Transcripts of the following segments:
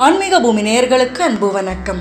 ஆன்மீக பூமி நேயர்களுக்கு அன்பு வணக்கம்.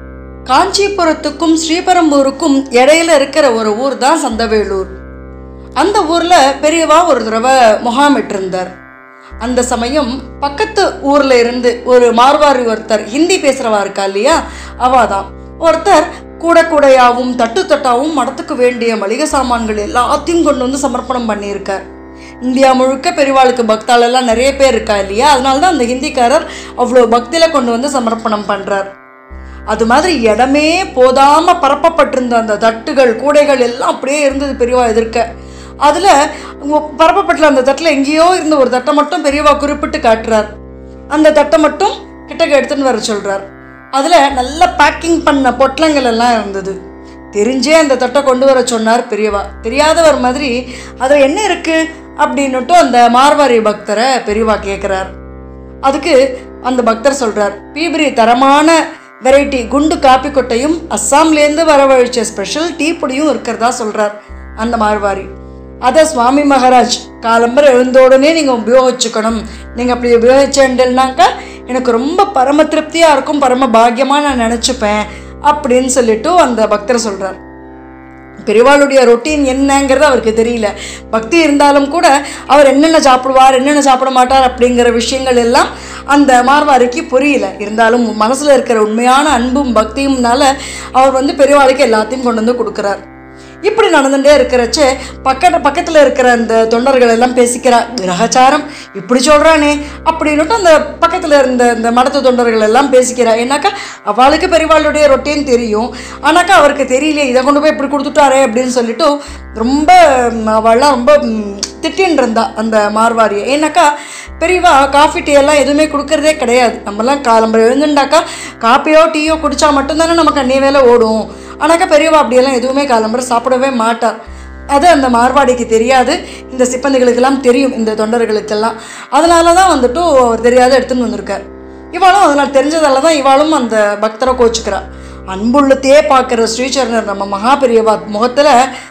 காஞ்சிபுரத்துக்கும் ஸ்ரீபெரும்பூருக்கும் இடையில இருக்கிற ஒரு ஊர் தான் சந்தவேலூர். அந்த ஊர்ல பெரியவா ஒரு தடவை முகாமிட்டிருந்தார். அந்த சமயம் பக்கத்து ஊர்ல இருந்து ஒரு மார்வாரி ஒருத்தர், ஹிந்தி பேசுறவா இருக்கா இல்லையா, அவாதான் ஒருத்தர் கூடையாவும் தட்டு தட்டாவும் மடத்துக்கு வேண்டிய மளிகை சாமான்கள் எல்லாத்தையும் கொண்டு வந்து சமர்ப்பணம் பண்ணியிருக்கார். இந்தியா முழுக்க பெரியவாளுக்கு பக்தாள் எல்லாம் நிறைய பேர் இருக்கா இல்லையா, அதனால தான் அந்த ஹிந்திக்காரர் அவ்வளோ பக்தியில கொண்டு வந்து சமர்ப்பணம் பண்றார். அது மாதிரி இடமே போதாம பரப்பப்பட்டிருந்த அந்த தட்டுகள் கூடைகள் எல்லாம் அப்படியே இருந்தது பெரியவா எதிர்க்க. அதுல பரப்பப்பட்ட அந்த தட்டுல எங்கேயோ இருந்த ஒரு தட்டை மட்டும் பெரியவா குறிப்பிட்டு காட்டுறார். அந்த தட்டை மட்டும் கிட்டக்க எடுத்துன்னு வர சொல்றார். அதுல நல்ல பேக்கிங் பண்ண பொட்டலங்கள் எல்லாம் இருந்தது. தெரிஞ்சே அந்த தட்டை கொண்டு வர சொன்னார் பெரியவா. தெரியாதவர் மாதிரி அதில் என்ன இருக்கு அப்படின்னுட்டு அந்த மார்வாரி பக்தரை பெரியவா கேட்குறார். அதுக்கு அந்த பக்தர் சொல்றார், பீபிரி தரமான வெரைட்டி குண்டு காப்பி கொட்டையும் அஸ்ஸாம்லேருந்து வரவழைச்ச ஸ்பெஷல் டீ பொடியும் இருக்கிறதா சொல்றார் அந்த மார்வாரி. அதை சுவாமி மகாராஜ் காலம்பரை எழுந்தோடனே நீங்கள் உபயோகிச்சுக்கணும், நீங்கள் அப்படி உபயோகிச்சேன்டல்னாக்கா எனக்கு ரொம்ப பரம திருப்தியாக இருக்கும், பரம பாக்கியமாக நான் நினச்சிப்பேன் அப்படின்னு சொல்லிட்டு அந்த பக்தர் சொல்கிறார். பெரியவாளுடைய ரொட்டீன் என்னங்கிறது அவருக்கு தெரியல. பக்தி இருந்தாலும் கூட அவர் என்னென்ன சாப்பிடுவார் என்னென்ன சாப்பிட மாட்டார் அப்படிங்கிற விஷயங்கள் எல்லாம் அந்த மார்வாரிக்கு புரியல. இருந்தாலும் மனசில் இருக்கிற உண்மையான அன்பும் பக்தியும்னால அவர் பெரியவாளுக்கு எல்லாத்தையும் கொண்டு வந்து கொடுக்குறார். இப்படி நடந்துகிட்டே இருக்கிறச்சே பக்கத்தில் இருக்கிற அந்த தொண்டர்கள் எல்லாம் பேசிக்கிறார், கிரகச்சாரம் இப்படி சொல்கிறானே அப்படின்னுட்டு அந்த பக்கத்தில் இருந்த இந்த மடத்து தொண்டர்கள் எல்லாம் பேசிக்கிறார். ஏன்னாக்கா அவளுக்கு பெரியவாளுடைய ரொட்டீன் தெரியும், ஆனாக்கா அவருக்கு தெரியலையே, இதை கொண்டு போய் இப்படி கொடுத்துட்டாரே அப்படின்னு சொல்லிட்டு ரொம்ப அவள்லாம் ரொம்ப திட்டின்னு இருந்தா அந்த மார்வாரியை. ஏன்னாக்கா பெரியவா காஃபி டீ எல்லாம் எதுவுமே கொடுக்கறதே கிடையாது. நம்மலாம் காலம்பரை எழுந்துட்டாக்கா காப்பியோ டீயோ குடித்தா மட்டும்தானே நமக்கு அந்நிய வேலை ஓடும். ஆனாக்கா பெரியவா அப்படியெல்லாம் எதுவுமே காலம்பரை சாப்பிடவே மாட்டார். அது அந்த மார்வாடிக்கு தெரியாது, இந்த சிப்பந்திகளுக்கெல்லாம் தெரியும், இந்த தொண்டர்களுக்கெல்லாம். அதனால தான் அவர் தெரியாத எடுத்துன்னு வந்திருக்கார். இவாளும் அதனால் தெரிஞ்சதால தான் இவாளும் அந்த பக்தரை கோச்சுக்கிறார். அன்புள்ளத்தையே பார்க்குற ஸ்ரீசரணர் நம்ம மகா பெரியவா முகத்தில்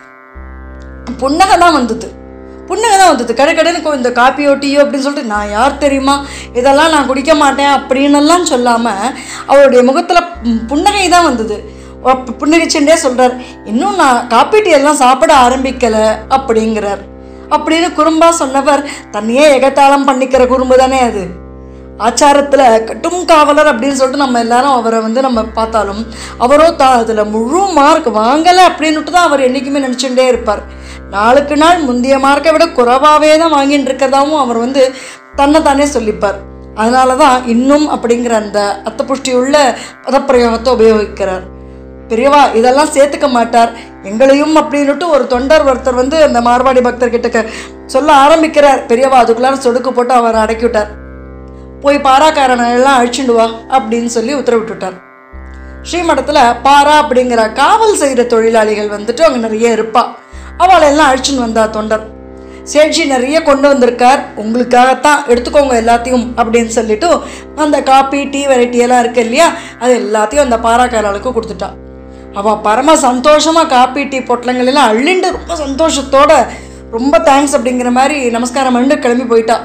புன்னகை தான் வந்தது. கடைக்கடைன்னு இந்த காப்பியோ டீயோ அப்படின்னு சொல்லிட்டு நான் யார் தெரியுமா, இதெல்லாம் நான் குடிக்க மாட்டேன் அப்படின்னெல்லாம் சொல்லாமல் அவருடைய முகத்தில் புன்னகை தான் வந்தது. புன்னகைச்சுட்டே சொல்கிறார், இன்னும் நான் காப்பி டீ எல்லாம் சாப்பிட ஆரம்பிக்கலை அப்படிங்கிறார். அப்படின்னு குறும்பா சொன்னவர் தன்னையே எகத்தாளம் பண்ணிக்கிற குறும்பு தானே அது. ஆச்சாரத்தில் கட்டும் காவலர் அப்படின்னு சொல்லிட்டு நம்ம எல்லாரும் அவரை நம்ம பார்த்தாலும் அவரோ அதில் முழு மார்க் வாங்கலை அப்படின்னுட்டு தான் அவர் என்றைக்குமே நினச்சிட்டே இருப்பார். நாளுக்கு நாள் முந்தைய மார்க்கை விட குறைவாகவே தான் வாங்கிட்டு இருக்கிறதாவும் அவர் தன்னைத்தானே சொல்லிப்பார். அதனால தான் இன்னும் அப்படிங்கிற அந்த அர்த்தபுஷ்டி உள்ள பதப்பிரயோகத்தை உபயோகிக்கிறார். பெரியவா இதெல்லாம் சேர்த்துக்க மாட்டார் எங்களையும் அப்படின்னுட்டு ஒரு தொண்டர் ஒருத்தர் அந்த மார்வாடி பக்தர்கிட்ட சொல்ல ஆரம்பிக்கிறார். பெரியவா அதுக்குள்ளார சொடுக்கு போட்டு அவர் அடக்கிவிட்டார். போய் பாராக்காரனை எல்லாம் அழிச்சுண்டு வா அப்படின்னு சொல்லி உத்தரவிட்டுட்டார். ஸ்ரீமடத்தில் பாரா அப்படிங்கிற காவல் செய்கிற தொழிலாளிகள் அங்கே நிறைய இருப்பா. அவளை எல்லாம் அழிச்சுன்னு வந்தா தொண்டர். சேட்ஜி நிறைய கொண்டு வந்திருக்கார், உங்களுக்காகத்தான் எடுத்துக்கோங்க எல்லாத்தையும் அப்படின்னு சொல்லிட்டு அந்த காப்பி டீ வெரைட்டி எல்லாம் இருக்கு இல்லையா, அது எல்லாத்தையும் அந்த பாராக்காரர்களுக்கு கொடுத்துட்டா. அவள் பரம சந்தோஷமாக காப்பி டீ பொட்டலங்கள் எல்லாம் அள்ளிண்டு ரொம்ப சந்தோஷத்தோட ரொம்ப தேங்க்ஸ் அப்படிங்கிற மாதிரி நமஸ்காரம் பண்ணி கிளம்பி போயிட்டா.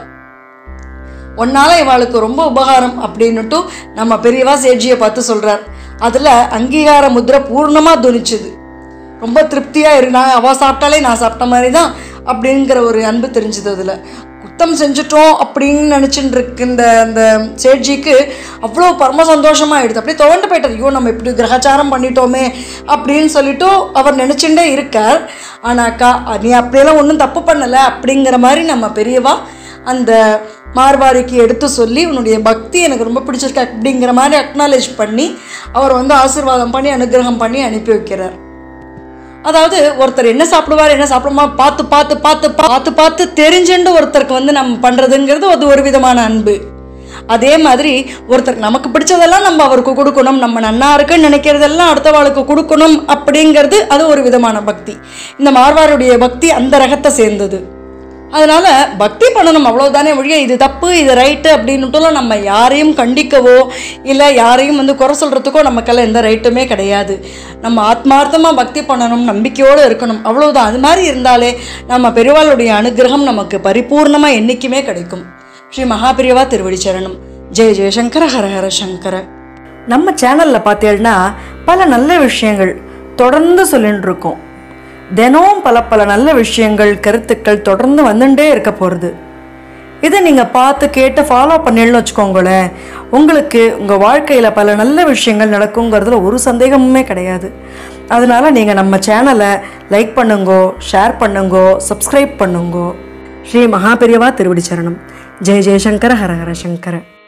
ஒன்னால இவாளுக்கு ரொம்ப உபகாரம் அப்படின்னுட்டு நம்ம பெரியவா சேட்ஜியை பார்த்து சொல்கிறார். அதில் அங்கீகார முத்திரை பூர்ணமாக துணிச்சுது. ரொம்ப திருப்தியாக நான் அவள் சாப்பிட்டாலே நான் சாப்பிட்ட மாதிரி தான் அப்படிங்கிற ஒரு அன்பு தெரிஞ்சுது. அதில் குத்தம் செஞ்சுட்டோம் அப்படின்னு நினச்சிட்டு இருக்கு அந்த சேட்ஜிக்கு அவ்வளோ பரம சந்தோஷமாக ஆகிடுது. அப்படியே துவண்டு போயிட்டார், ஐயோ நம்ம இப்படி கிரகச்சாரம் பண்ணிட்டோமே அப்படின்னு சொல்லிட்டு அவர் நினச்சிட்டே இருக்கார். ஆனாக்கா நீ அப்படியெல்லாம் ஒன்றும் தப்பு பண்ணலை அப்படிங்கிற மாதிரி நம்ம பெரியவா அந்த மார்வாரிக்கு எடுத்து சொல்லி உன்னுடைய பக்தி எனக்கு ரொம்ப பிடிச்சிருக்கா அப்படிங்கிற மாதிரி அக்னாலேஜ் பண்ணி அவர் ஆசீர்வாதம் பண்ணி அனுகிரகம் பண்ணி அனுப்பி வைக்கிறார். அதாவது ஒருத்தர் என்ன சாப்பிடுவார் என்ன சாப்பிடுமா பார்த்து பார்த்து பார்த்து பார்த்து பார்த்து தெரிஞ்சுண்டு ஒருத்தருக்கு நம்ம பண்ணுறதுங்கிறது அது ஒரு விதமான அன்பு. அதே மாதிரி ஒருத்தருக்கு நமக்கு பிடிச்சதெல்லாம் நம்ம அவருக்கு கொடுக்கணும், நம்ம நன்னா இருக்குன்னு நினைக்கிறதெல்லாம் அடுத்தவாளுக்கு கொடுக்கணும் அப்படிங்கிறது அது ஒரு விதமான பக்தி. இந்த மார்வாருடைய பக்தி அந்த ரகத்தை சேர்ந்தது. அதனால் பக்தி பண்ணணும் அவ்வளோதானே ஒழிய இது தப்பு இது ரைட்டு அப்படின்னுட்டுலாம் நம்ம யாரையும் கண்டிக்கவோ இல்லை யாரையும் குறை சொல்கிறதுக்கோ நமக்கெல்லாம் எந்த ரைட்டுமே கிடையாது. நம்ம ஆத்மார்த்தமாக பக்தி பண்ணணும், நம்பிக்கையோடு இருக்கணும், அவ்வளோதான். அது மாதிரி இருந்தாலே நம்ம பெரியவாளுடைய அனுகிரகம் நமக்கு பரிபூர்ணமாக என்றைக்குமே கிடைக்கும். ஸ்ரீ மகாபிரியவா திருவடி சரணம். ஜெய ஜெயசங்கர ஹர ஹர சங்கர. நம்ம சேனலில் பார்த்தீங்கன்னா பல நல்ல விஷயங்கள் தொடர்ந்து சொல்லிட்டு இருக்கோம். தினமும் பல பல நல்ல விஷயங்கள் கருத்துக்கள் தொடர்ந்து வந்துட்டே இருக்க போகிறது. இதை நீங்கள் பார்த்து கேட்டு ஃபாலோ பண்ணிடணும்னு வச்சுக்கோங்களேன், உங்களுக்கு உங்கள் வாழ்க்கையில் பல நல்ல விஷயங்கள் நடக்குங்கிறதுல ஒரு சந்தேகமுமே கிடையாது. அதனால் நீங்கள் நம்ம சேனலை லைக் பண்ணுங்கோ, ஷேர் பண்ணுங்கோ, சப்ஸ்கிரைப் பண்ணுங்கோ. ஸ்ரீ மகாபெரியவா திருவடி சரணம். ஜெய ஜெயசங்கர ஹர ஹர சங்கர.